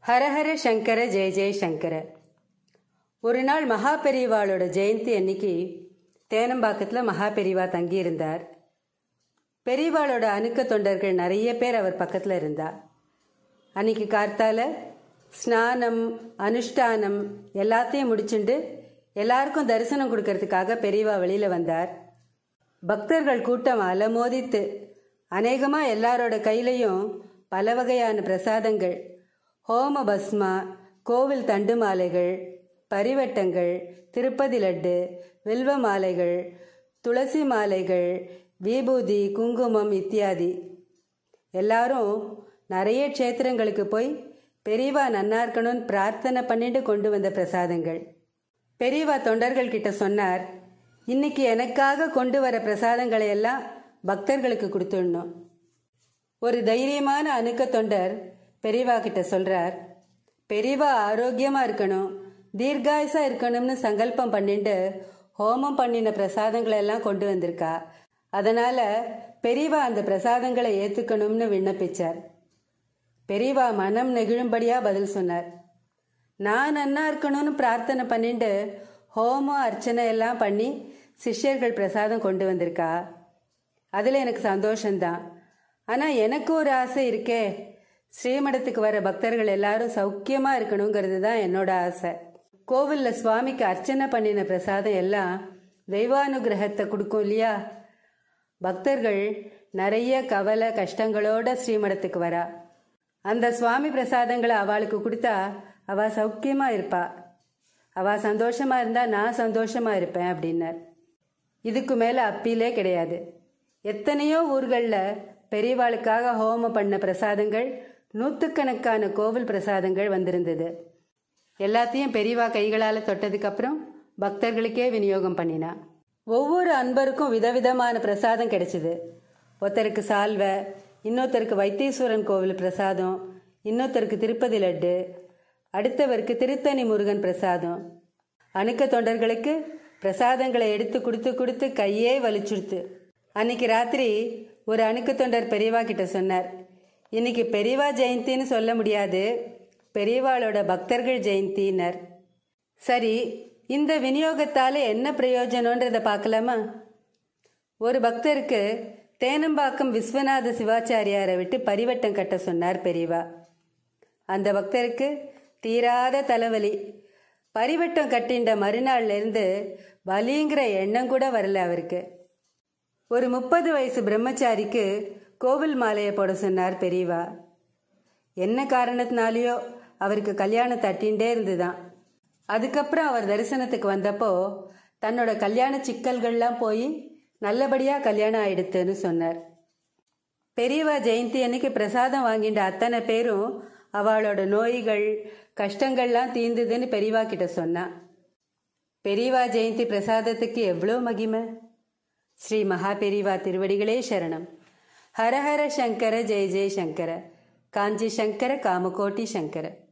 ஹரஹர சங்கர ஜெய ஜெய சங்கர. ஒரு நாள் மகா பெரிவாளோட ஜெயந்தி அன்னைக்கு தேனம்பாக்கத்தில் மகா பெரிவா தங்கியிருந்தார். பெரிவாளோட அணுக்க தொண்டர்கள் நிறைய பேர் அவர் பக்கத்தில் இருந்தார். அன்னைக்கு கார்த்தால ஸ்நானம் அனுஷ்டானம் எல்லாத்தையும் முடிச்சுண்டு எல்லாருக்கும் தரிசனம் கொடுக்கறதுக்காக பெரிவா வெளியில் வந்தார். பக்தர்கள் கூட்டம் அலமோதித்து அநேகமாக எல்லாரோட கையிலையும் பல வகையான பிரசாதங்கள், ஹோம பஸ்மா, கோவில் தண்டு மாலைகள், பரிவட்டங்கள், திருப்பதி லட்டு, வில்வ மாலைகள், துளசி மாலைகள், விபூதி, குங்குமம் இத்தியாதி. எல்லாரும் நிறைய க்ஷேத்திரங்களுக்கு போய் பெரியவா நன்னா இருக்கணும்னு பிரார்த்தனை பண்ணிட்டு கொண்டு வந்த பிரசாதங்கள். பெரியவா தொண்டர்கள் கிட்ட சொன்னார், இன்னைக்கு எனக்காக கொண்டு வர பிரசாதங்களை எல்லாம் பக்தர்களுக்கு கொடுத்துடணும். ஒரு தைரியமான அணுக்க தொண்டர் பெரியவா கிட்ட சொல்றார், பெரியவா ஆரோக்கியமா இருக்கணும், தீர்காயுசா இருக்கணும்னு சங்கல்பம் பண்ணிட்டு ஹோமம் பண்ணின பிரசாதங்களை எல்லாம் கொண்டு வந்திருக்கா. அதனால பெரியவா அந்த பிரசாதங்களை ஏத்துக்கணும்னு விண்ணப்பிச்சார். பெரியவா மனம் நெகிழும்படியா பதில் சொன்னார், நான் நன்னா இருக்கணும்னு பிரார்த்தனை பண்ணிட்டு ஹோமம் அர்ச்சனை எல்லாம் பண்ணி சிஷ்யர்கள் பிரசாதம் கொண்டு வந்திருக்கா. அதில் எனக்கு சந்தோஷந்தான். ஆனால் எனக்கு ஒரு ஆசை இருக்கே, ஸ்ரீமடத்துக்கு வர பக்தர்கள் எல்லாரும் சௌக்கியமாக இருக்கணுங்கிறது தான் என்னோட ஆசை. கோவிலில் சுவாமிக்கு அர்ச்சனை பண்ணின பிரசாதம் எல்லாம் தெய்வானுகிரகத்தை கொடுக்கும் இல்லையா. பக்தர்கள் நிறைய கவலை கஷ்டங்களோட ஸ்ரீமடத்துக்கு வரா. அந்த சுவாமி பிரசாதங்களை அவளுக்கு கொடுத்தா அவள் சௌக்கியமாக இருப்பா. அவள் சந்தோஷமாக இருந்தால் நான் சந்தோஷமாக இருப்பேன் அப்படின்னார். இதுக்கு மேலே அப்பீலே கிடையாது. எத்தனையோ ஊர்களில் பெரியவாளுக்காக ஹோமம் பண்ண பிரசாதங்கள், நூற்றுக்கணக்கான கோவில் பிரசாதங்கள் வந்திருந்தது. எல்லாத்தையும் பெரியவா கைகளால் தொட்டதுக்கப்புறம் பக்தர்களுக்கே விநியோகம் பண்ணினா. ஒவ்வொரு அன்பருக்கும் விதவிதமான பிரசாதம் கிடைச்சிது. ஒருத்தருக்கு சால்வை, இன்னொருத்தருக்கு வைத்தீஸ்வரன் கோவில் பிரசாதம், இன்னொருத்தருக்கு திருப்பதி லட்டு, அடுத்தவருக்கு திருத்தணி முருகன் பிரசாதம். அணுக்க தொண்டர்களுக்கு பிரசாதங்களை எடுத்து கொடுத்து கொடுத்து கையே வலிச்சுடுத்து. அன்னைக்கு ராத்திரி ஒரு அணுக்க தொண்டர் பெரியவா கிட்ட சொன்னார், இன்னைக்கு பெரியவா ஜெயந்தின்னு சொல்ல முடியாது, பெரியவாளோட பக்தர்கள் ஜெயந்தினர். சரி, இந்த விநியோகத்தால் என்ன பிரயோஜனன்றதை பார்க்கலாமா? ஒரு பக்தருக்கு தேனம்பாக்கம் விஸ்வநாத சிவாச்சாரியாரை விட்டு பரிவட்டம் கட்ட சொன்னார் பெரியவா. அந்த பக்தருக்கு தீராத தலைவலி. பரிவட்டம் கட்டின்ற மறுநாள்லேருந்து வலிங்கிற எண்ணம் கூட வரல அவருக்கு. ஒரு 30 வயசு பிரம்மச்சாரிக்கு கோவில் மாலையை போட சொன்னார் பெரியவா. என்ன காரணத்தினாலேயோ அவருக்கு கல்யாணம் தட்டின்ண்டே இருந்துதான். அதுக்கப்புறம் அவர் தரிசனத்துக்கு வந்தப்போ தன்னோட கல்யாண சிக்கல்கள்லாம் போய் நல்லபடியாக கல்யாணம் ஆயிடுத்துன்னு சொன்னார். பெரியவா ஜெயந்தி அன்னைக்கு பிரசாதம் வாங்கின்ற அத்தனை பேரும் அவளோட நோய்கள் கஷ்டங்கள்லாம் தீர்ந்ததுன்னு பெரியவா கிட்ட சொன்னான். பெரியவா ஜெயந்தி பிரசாதத்துக்கு எவ்வளோ மகிமை! ஸ்ரீ மகா பெரிவா திருவடிகளே சரணம். ஹரஹர சங்கர ஜெய ஜெய சங்கர. காஞ்சி சங்கர காமகோட்டி சங்கர.